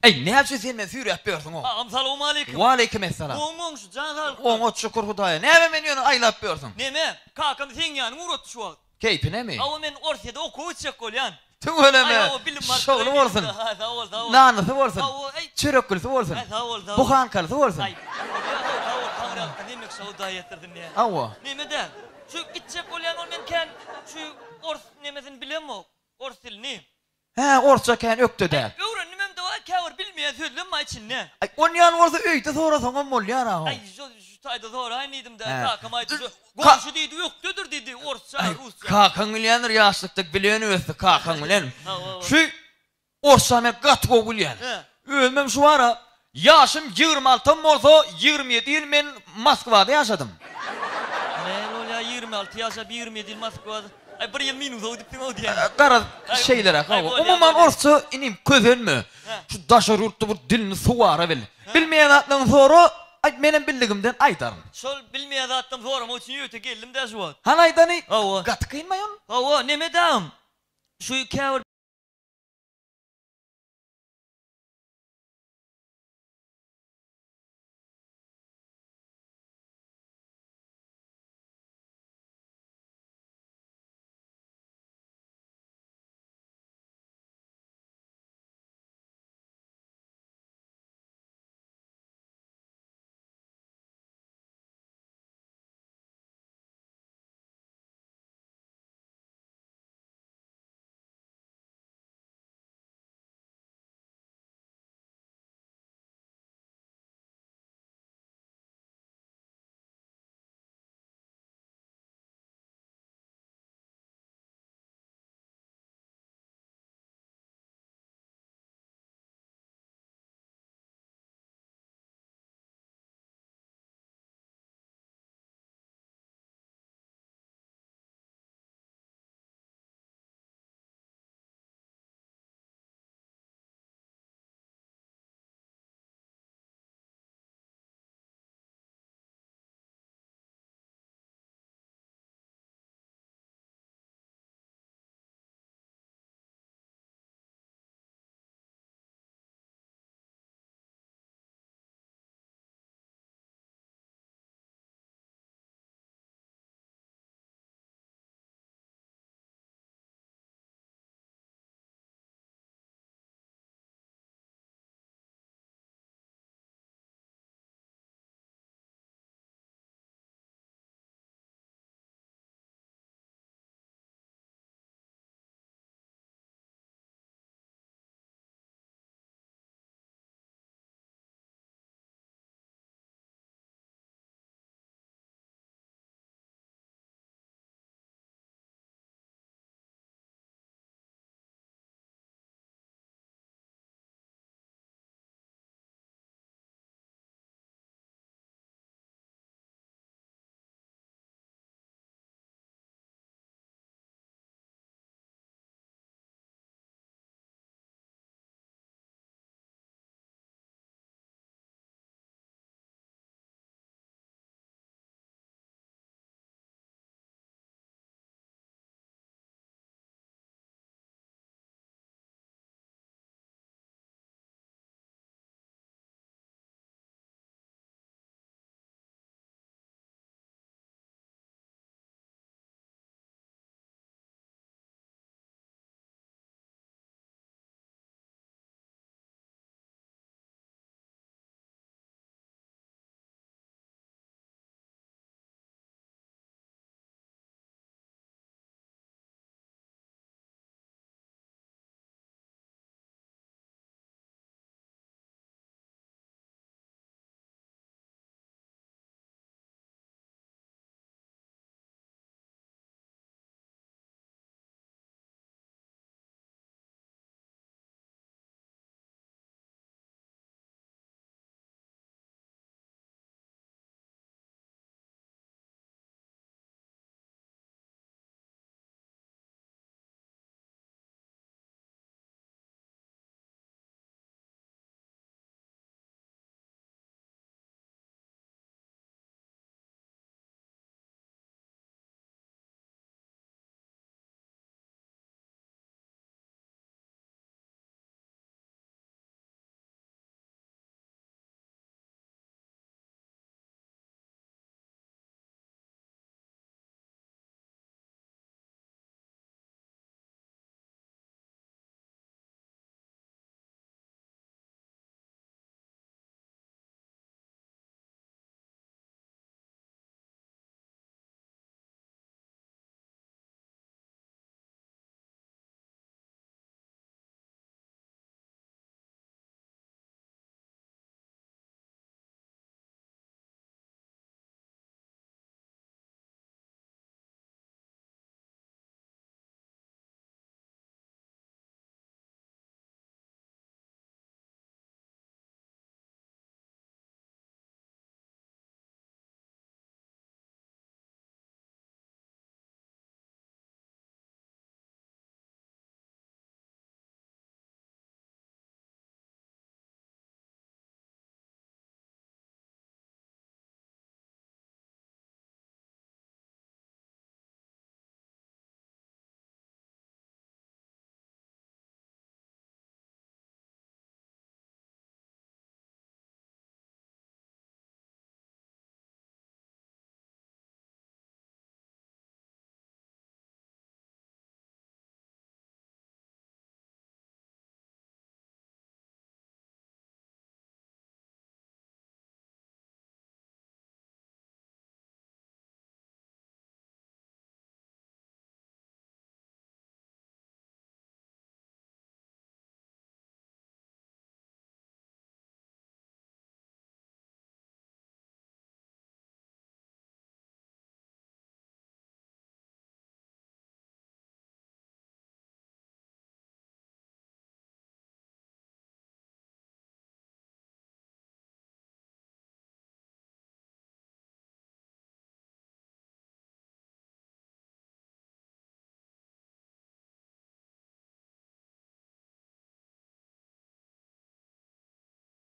Ey näçe sen men sürüp berdiň o? Assalamu alaykum. Wa alaykum assalam. Oňoň şu jaňal. Oňa şükür Hudaýa. Näme men ýöne aýlap berdiň? Neme? Kakam sen ýany urat şu wagt. Keypinemi? Awa men Orsyada okuw çek bolýan. Tüweleme. Ay, o bilim var. Şogly bolsun. Ha, sağ ol, sağ ol. Nanysy bolsun. Awa, ay. Çörekgülsü bolsun. Ay, sağ ol, sağ ol. Buhankalysı bolsun. Ay. Sağ ol, Tanrı, demek şowda ýetirdim ya. Awa. Nemede? Şu gitjek bolýan ol men ken şu ors nemesini bilemok. Ors dilini. He, orça kän ökdede. Öwrenmem de wa käwir bilmeýän sözlem ma içinde. Ay, on ýan bolsa öýde sorasaňam bolýar ha. Ay, şu taýda zor aýnydım da He. kakam aýdy. Goşu diýdi, ökdedir diýdi orsça, rusça. Kakaň bilýändir ýaşlykda bilen öwsdi kakaň bilen. Awa. Şu orça me gat bolýan. He. Ölmem şu ara. Yaşım 26 bolsa 27 ýyl men Moskwada ýaşadym. Men ola 26 ýaşap 27 ýyl Moskwada. Ay, bir ýyl minus öwdüp o diýen. Gara şeylere ha. Umuman orça inim közenmi? Şu daşa rurtdy bir dilini suwara bil. Bilmeýän atlaň soru ay menen bildigimden aýdarym. Şol bilmeýän zatdan zorum o üçin ýöte geldim de şu wagt. Han aýdany Awa. gat kynmaýan. Awa, neme dam? Şu käwir